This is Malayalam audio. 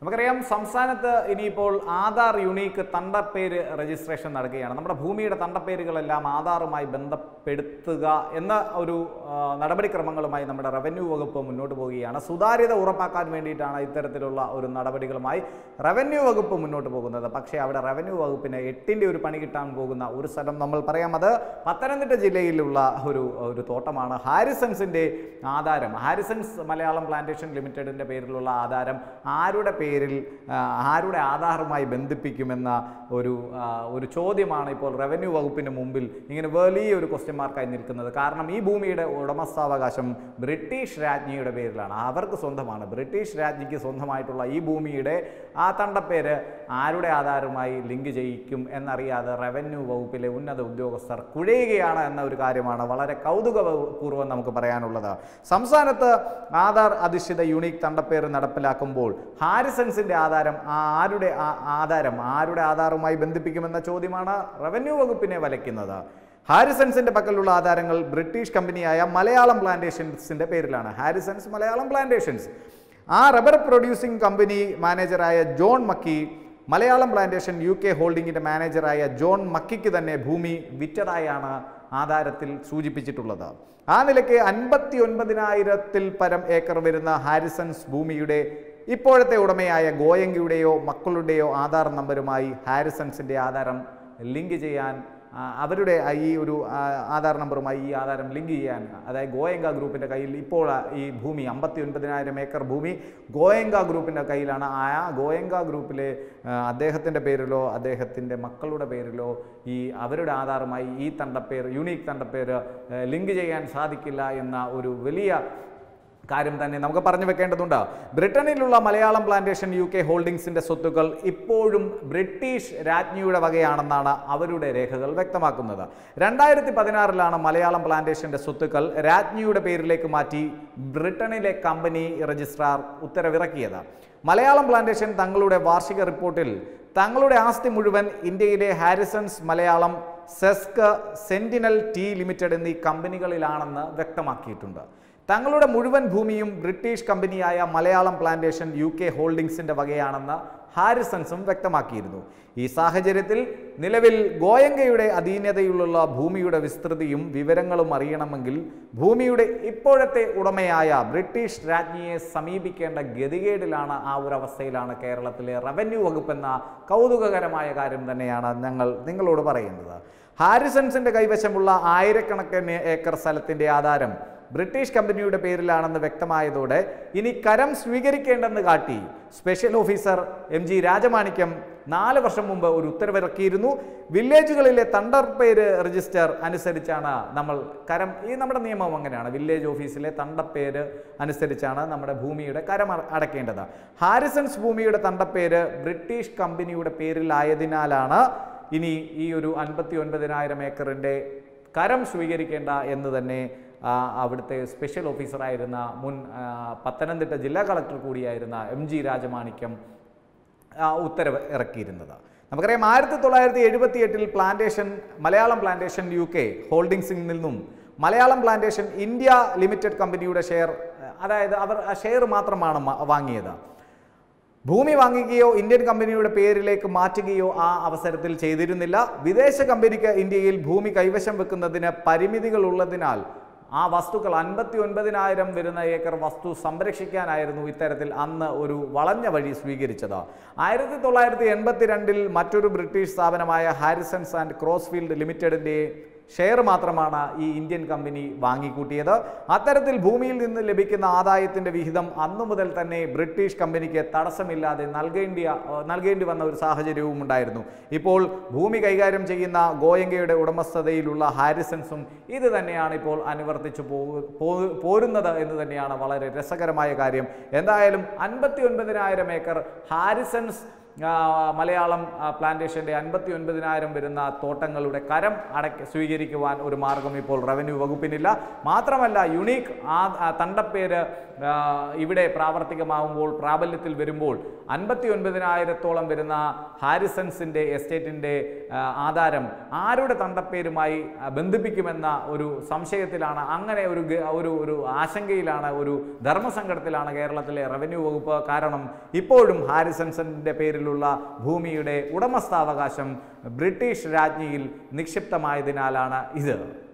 നമുക്കറിയാം സംസ്ഥാനത്ത് ഇനിയിപ്പോൾ ആധാർ യുണീക്ക് തണ്ടപ്പേര് രജിസ്ട്രേഷൻ നടക്കുകയാണ്. നമ്മുടെ ഭൂമിയുടെ തണ്ടപ്പേരുകളെല്ലാം ആധാറുമായി ബന്ധപ്പെടുത്തുക എന്ന ഒരു നടപടിക്രമങ്ങളുമായി നമ്മുടെ റവന്യൂ വകുപ്പ് മുന്നോട്ട് പോവുകയാണ്. സുതാര്യത ഉറപ്പാക്കാൻ വേണ്ടിയിട്ടാണ് ഇത്തരത്തിലുള്ള ഒരു നടപടികളുമായി റവന്യൂ വകുപ്പ് മുന്നോട്ട് പോകുന്നത്. പക്ഷേ അവിടെ റവന്യൂ വകുപ്പിന് 8ന്റെ ഒരു പണി കിട്ടാൻ പോകുന്ന ഒരു സ്ഥലം നമ്മൾ പറയാം. അത് പത്തനംതിട്ട ജില്ലയിലുള്ള ഒരു തോട്ടമാണ്. ഹാരിസൺസിൻ്റെ ആധാരം, ഹാരിസൺസ് മലയാളം പ്ലാന്റേഷൻ ലിമിറ്റഡിൻ്റെ പേരിലുള്ള ആധാരം ആരുടെ ആധാറുമായി ബന്ധിപ്പിക്കുമെന്ന ഒരു ചോദ്യമാണ് ഇപ്പോൾ റവന്യൂ വകുപ്പിന് മുമ്പിൽ ഇങ്ങനെ വലിയൊരു ക്വസ്റ്റ്യൻ മാർക്കായി നിൽക്കുന്നത്. കാരണം ഈ ഭൂമിയുടെ ഉടമസ്ഥാവകാശം ബ്രിട്ടീഷ് രാജ്ഞിയുടെ പേരിലാണ്, അവർക്ക് സ്വന്തമാണ്. ബ്രിട്ടീഷ് രാജ്ഞിക്ക് സ്വന്തമായിട്ടുള്ള ഈ ഭൂമിയുടെ ആ തണ്ടപ്പേര് ആരുടെ ആധാരവുമായി ലിങ്ക് ചെയ്യിക്കും എന്നറിയാതെ റവന്യൂ വകുപ്പിലെ ഉന്നത ഉദ്യോഗസ്ഥർ കുഴയുകയാണ് എന്ന ഒരു കാര്യമാണ് വളരെ കൗതുകപൂർവ്വം നമുക്ക് പറയാനുള്ളത്. സംസ്ഥാനത്ത് ആധാർ അധിഷ്ഠിത യൂണിക് തണ്ടപ്പേര് നടപ്പിലാക്കുമ്പോൾ ഹാരിസൺസിൻ്റെ ആധാരം ആരുടെ ആധാറുമായി ബന്ധിപ്പിക്കുമെന്ന ചോദ്യമാണ് റവന്യൂ വകുപ്പിനെ വലയ്ക്കുന്നത്. ഹാരിസൺസിൻ്റെ പക്കലുള്ള ആധാരങ്ങൾ ബ്രിട്ടീഷ് കമ്പനിയായ മലയാളം പ്ലാന്റേഷൻസിൻ്റെ പേരിലാണ്. Harrisons Malayalam plantations. ആ റബ്ബർ പ്രൊഡ്യൂസിംഗ് കമ്പനി മാനേജറായ John Mackie Malayalam plantation UK ഹോൾഡിങ്ങിൻ്റെ മാനേജറായ ജോൺ മക്കിക്ക് തന്നെ ഭൂമി വിറ്റതായാണ് ആധാരത്തിൽ സൂചിപ്പിച്ചിട്ടുള്ളത്. ആ നിലയ്ക്ക് 59,000-ൽ പരം ഏക്കർ വരുന്ന ഹാരിസൺസ് ഭൂമിയുടെ ഇപ്പോഴത്തെ ഉടമയായ ഗോയങ്കയുടെയോ മക്കളുടെയോ ആധാർ നമ്പറുമായി ഹാരിസൺസിൻ്റെ ആധാരം ലിങ്ക് ചെയ്യാൻ, അവരുടെ ഈ ഒരു ആധാർ നമ്പറുമായി ഈ ആധാരം ലിങ്ക് ചെയ്യാൻ, അതായത് ഗോയങ്ക ഗ്രൂപ്പിൻ്റെ കയ്യിൽ ഇപ്പോൾ ഈ ഭൂമി 59,000 ഏക്കർ ഭൂമി ഗോയങ്ക ഗ്രൂപ്പിൻ്റെ കയ്യിലാണ്. ആ ഗോയങ്ക ഗ്രൂപ്പിലെ അദ്ദേഹത്തിൻ്റെ പേരിലോ അദ്ദേഹത്തിൻ്റെ മക്കളുടെ പേരിലോ അവരുടെ ആധാറുമായി ഈ തണ്ടപ്പേര്, യൂണീക്ക് തണ്ടപ്പേര് ലിങ്ക് ചെയ്യാൻ സാധിക്കില്ല എന്ന ഒരു വലിയ കാര്യം തന്നെ നമുക്ക് പറഞ്ഞു വെക്കേണ്ടതുണ്ട്. ബ്രിട്ടനിലുള്ള മലയാളം പ്ലാന്റേഷൻ UK ഹോൾഡിംഗ്സിന്റെ സ്വത്തുക്കൾ ഇപ്പോഴും ബ്രിട്ടീഷ് രാജ്ഞിയുടെ വകയാണെന്നാണ് അവരുടെ രേഖകൾ വ്യക്തമാക്കുന്നത്. 2016-ലാണ് മലയാളം പ്ലാന്റേഷന്റെ സ്വത്തുക്കൾ രാജ്ഞിയുടെ പേരിലേക്ക് മാറ്റി ബ്രിട്ടനിലെ കമ്പനി രജിസ്ട്രാർ ഉത്തരവിറക്കിയത്. മലയാളം പ്ലാന്റേഷൻ തങ്ങളുടെ വാർഷിക റിപ്പോർട്ടിൽ തങ്ങളുടെ ആസ്തി മുഴുവൻ ഇന്ത്യയിലെ ഹാരിസൺസ് മലയാളം, സെസ്ക്, സെന്റിനൽ ടീ ലിമിറ്റഡ് എന്നീ കമ്പനികളിലാണെന്ന് വ്യക്തമാക്കിയിട്ടുണ്ട്. തങ്ങളുടെ മുഴുവൻ ഭൂമിയും ബ്രിട്ടീഷ് കമ്പനിയായ മലയാളം പ്ലാന്റേഷൻ UK ഹോൾഡിംഗ്സിന്റെ വകയാണെന്ന് ഹാരിസൺസും വ്യക്തമാക്കിയിരുന്നു. ഈ സാഹചര്യത്തിൽ നിലവിൽ ഗോയങ്കയുടെ അധീനതയിലുള്ള ഭൂമിയുടെ വിസ്തൃതിയും വിവരങ്ങളും അറിയണമെങ്കിൽ ഭൂമിയുടെ ഇപ്പോഴത്തെ ഉടമയായ ബ്രിട്ടീഷ് രാജ്ഞിയെ സമീപിക്കേണ്ട ഗതികേടിലാണ്, ആ ഒരു അവസ്ഥയിലാണ് കേരളത്തിലെ റവന്യൂ വകുപ്പ് എന്ന കൗതുകകരമായ കാര്യം തന്നെയാണ് ഞങ്ങൾ നിങ്ങളോട് പറയുന്നത്. ഹാരിസൺസിന്റെ കൈവശമുള്ള ആയിരക്കണക്കിന് ഏക്കർ സ്ഥലത്തിന്റെ ആധാരം ബ്രിട്ടീഷ് കമ്പനിയുടെ പേരിലാണെന്ന് വ്യക്തമായതോടെ ഇനി കരം സ്വീകരിക്കേണ്ടെന്ന് കാട്ടി സ്പെഷ്യൽ ഓഫീസർ MG രാജമാണിക്യം 4 വർഷം മുമ്പ് ഒരു ഉത്തരവിറക്കിയിരുന്നു. വില്ലേജുകളിലെ തണ്ടപ്പേര് രജിസ്റ്റർ അനുസരിച്ചാണ് നമ്മൾ നമ്മുടെ നിയമം അങ്ങനെയാണ്. വില്ലേജ് ഓഫീസിലെ തണ്ടപ്പേര് അനുസരിച്ചാണ് നമ്മുടെ ഭൂമിയുടെ കരം അടയ്ക്കേണ്ടത്. ഹാരിസൺസ് ഭൂമിയുടെ തണ്ടപ്പേര് ബ്രിട്ടീഷ് കമ്പനിയുടെ പേരിലായതിനാലാണ് ഇനി ഈ ഒരു 59,000 ഏക്കറിൻ്റെ കരം സ്വീകരിക്കേണ്ട എന്ന് തന്നെ അവിടുത്തെ സ്പെഷ്യൽ ഓഫീസറായിരുന്ന മുൻ പത്തനംതിട്ട ജില്ലാ കളക്ടർ കൂടിയായിരുന്ന MG രാജമാണിക്യം ഉത്തരവ് ഇറക്കിയിരുന്നത്. നമുക്കറിയാം 1978-ൽ മലയാളം പ്ലാന്റേഷൻ UK ഹോൾഡിംഗ്സിൽ നിന്നും മലയാളം പ്ലാന്റേഷൻ ഇന്ത്യ ലിമിറ്റഡ് കമ്പനിയുടെ ഷെയർ, അതായത് അവർ ഷെയർ മാത്രമാണ് വാങ്ങിയത്. ഭൂമി വാങ്ങുകയോ ഇന്ത്യൻ കമ്പനിയുടെ പേരിലേക്ക് മാറ്റുകയോ ആ അവസരത്തിൽ ചെയ്തിരുന്നില്ല. വിദേശ കമ്പനിക്ക് ഇന്ത്യയിൽ ഭൂമി കൈവശം വെക്കുന്നതിന് പരിമിതികൾ ഉള്ളതിനാൽ ആ വസ്തുക്കൾ 59,000 വരുന്ന ഏക്കർ വസ്തു സംരക്ഷിക്കാനായിരുന്നു ഇത്തരത്തിൽ അന്ന് ഒരു വളഞ്ഞ വഴി സ്വീകരിച്ചത്. 1982-ൽ മറ്റൊരു ബ്രിട്ടീഷ് സ്ഥാപനമായ ഹാരിസൺസ് ആൻഡ് ക്രോസ്ഫീൽഡ് ലിമിറ്റഡിൻ്റെ ഷെയർ മാത്രമാണ് ഈ ഇന്ത്യൻ കമ്പനി വാങ്ങിക്കൂട്ടിയത്. അത്തരത്തിൽ ഭൂമിയിൽ നിന്ന് ലഭിക്കുന്ന ആദായത്തിൻ്റെ വിഹിതം അന്നു മുതൽ തന്നെ ബ്രിട്ടീഷ് കമ്പനിക്ക് തടസ്സമില്ലാതെ നൽകേണ്ടി വന്ന ഒരു സാഹചര്യവും ഉണ്ടായിരുന്നു. ഇപ്പോൾ ഭൂമി കൈകാര്യം ചെയ്യുന്ന ഗോയങ്കയുടെ ഉടമസ്ഥതയിലുള്ള ഹാരിസൺസും ഇത് തന്നെയാണ് ഇപ്പോൾ അനുവർത്തിച്ചു പോരുന്നത് എന്ന് തന്നെയാണ് വളരെ രസകരമായ കാര്യം. എന്തായാലും 59,000 ഏക്കർ ഹാരിസൺസ് മലയാളം പ്ലാന്റേഷൻ്റെ 59,000 വരുന്ന തോട്ടങ്ങളുടെ കരം സ്വീകരിക്കുവാൻ ഒരു മാർഗം ഇപ്പോൾ റവന്യൂ വകുപ്പിനില്ല. മാത്രമല്ല യുണീക്ക് തണ്ടപ്പേര് ഇവിടെ പ്രാവർത്തികമാവുമ്പോൾ, പ്രാബല്യത്തിൽ വരുമ്പോൾ 59,000-ഓളം വരുന്ന ഹാരിസൺസിൻ്റെ എസ്റ്റേറ്റിൻ്റെ ആധാരം ആരുടെ തണ്ടപ്പേരുമായി ബന്ധിപ്പിക്കുമെന്ന ഒരു സംശയത്തിലാണ്, അങ്ങനെ ഒരു ആശങ്കയിലാണ്, ഒരു ധർമ്മസങ്കടത്തിലാണ് കേരളത്തിലെ റവന്യൂ വകുപ്പ്. കാരണം ഇപ്പോഴും ഹാരിസൺസിൻ്റെ പേരിലുള്ള ഭൂമിയുടെ ഉടമസ്ഥാവകാശം ബ്രിട്ടീഷ് രാജ്ഞിയിൽ നിക്ഷിപ്തമായതിനാലാണ് ഇത്.